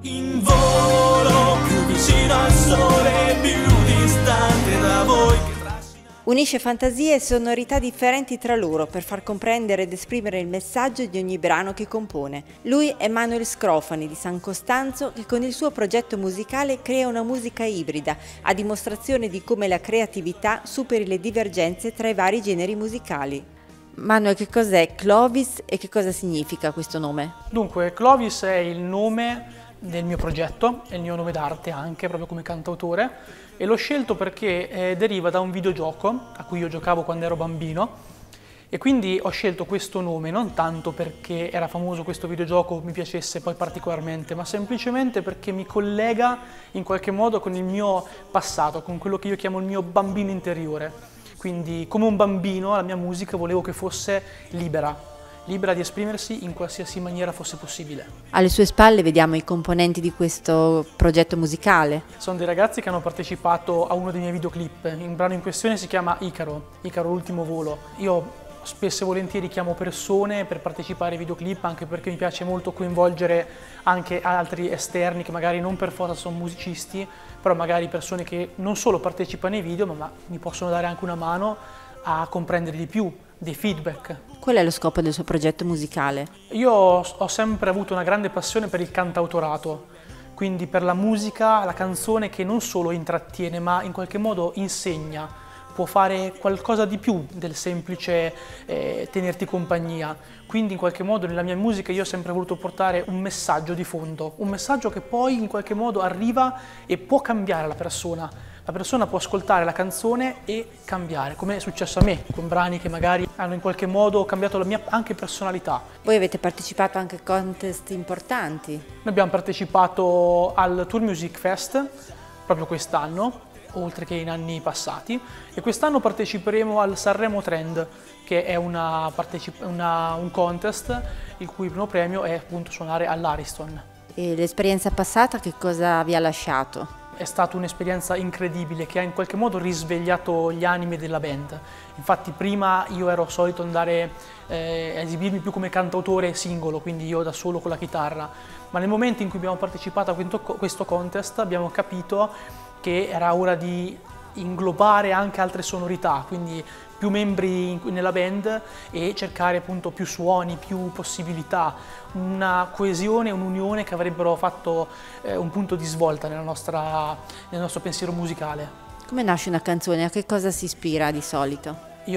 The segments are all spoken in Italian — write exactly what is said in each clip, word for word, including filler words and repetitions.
In volo, più vicino al sole, più distante da voi. Unisce fantasie e sonorità differenti tra loro per far comprendere ed esprimere il messaggio di ogni brano che compone. Lui è Manuel Scrofani di San Costanzo, che con il suo progetto musicale crea una musica ibrida, a dimostrazione di come la creatività superi le divergenze tra i vari generi musicali. Manuel, che cos'è Clovis e che cosa significa questo nome? Dunque, Clovis è il nome del mio progetto, è il mio nome d'arte anche, proprio come cantautore, e l'ho scelto perché eh, deriva da un videogioco a cui io giocavo quando ero bambino, e quindi ho scelto questo nome non tanto perché era famoso questo videogioco, mi piacesse poi particolarmente, ma semplicemente perché mi collega in qualche modo con il mio passato, con quello che io chiamo il mio bambino interiore. Quindi come un bambino la mia musica volevo che fosse libera, libera di esprimersi in qualsiasi maniera fosse possibile. Alle sue spalle vediamo i componenti di questo progetto musicale. Sono dei ragazzi che hanno partecipato a uno dei miei videoclip. Il brano in questione si chiama Icaro, Icaro l'ultimo volo. Io spesso e volentieri chiamo persone per partecipare ai videoclip, anche perché mi piace molto coinvolgere anche altri esterni che magari non per forza sono musicisti, però magari persone che non solo partecipano ai video, ma mi possono dare anche una mano a comprendere di più, dei feedback. Qual è lo scopo del suo progetto musicale? Io ho sempre avuto una grande passione per il cantautorato, quindi per la musica, la canzone che non solo intrattiene ma in qualche modo insegna, può fare qualcosa di più del semplice eh, tenerti compagnia. Quindi in qualche modo nella mia musica io ho sempre voluto portare un messaggio di fondo, un messaggio che poi in qualche modo arriva e può cambiare la persona. La persona può ascoltare la canzone e cambiare, come è successo a me, con brani che magari hanno in qualche modo cambiato la mia anche personalità. Voi avete partecipato anche a contest importanti. Noi abbiamo partecipato al Tour Music Fest proprio quest'anno, oltre che in anni passati, e quest'anno parteciperemo al Sanremo Trend, che è una una, un contest il cui primo premio è appunto suonare all'Ariston. E l'esperienza passata che cosa vi ha lasciato? È stata un'esperienza incredibile che ha in qualche modo risvegliato gli animi della band. Infatti prima io ero solito andare eh, a esibirmi più come cantautore singolo, quindi io da solo con la chitarra, ma nel momento in cui abbiamo partecipato a questo contest abbiamo capito che era ora di inglobare anche altre sonorità, quindi più membri nella band e cercare appunto più suoni, più possibilità, una coesione, un'unione che avrebbero fatto eh, un punto di svolta nella nostra, nel nostro pensiero musicale. Come nasce una canzone? A che cosa si ispira di solito?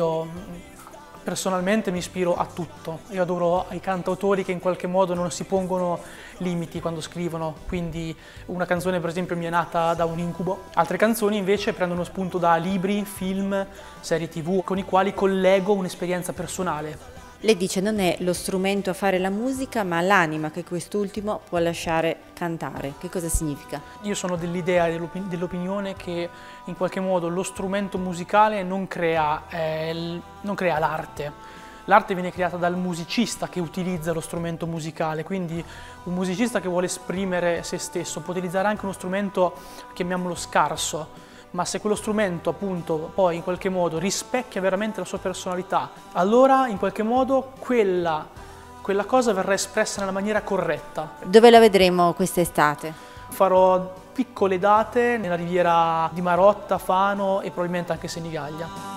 Io personalmente mi ispiro a tutto, io adoro i cantautori che in qualche modo non si pongono limiti quando scrivono, quindi una canzone per esempio mi è nata da un incubo, altre canzoni invece prendono spunto da libri, film, serie tv con i quali collego un'esperienza personale. Lei dice non è lo strumento a fare la musica ma l'anima che quest'ultimo può lasciare cantare. Che cosa significa? Io sono dell'idea e dell'opinione che in qualche modo lo strumento musicale non crea, eh, non crea l'arte. L'arte viene creata dal musicista che utilizza lo strumento musicale, quindi un musicista che vuole esprimere se stesso può utilizzare anche uno strumento, chiamiamolo scarso, ma se quello strumento appunto poi in qualche modo rispecchia veramente la sua personalità, allora in qualche modo quella, quella cosa verrà espressa nella maniera corretta. Dove la vedremo quest'estate? Farò piccole date nella riviera di Marotta, Fano e probabilmente anche Senigallia.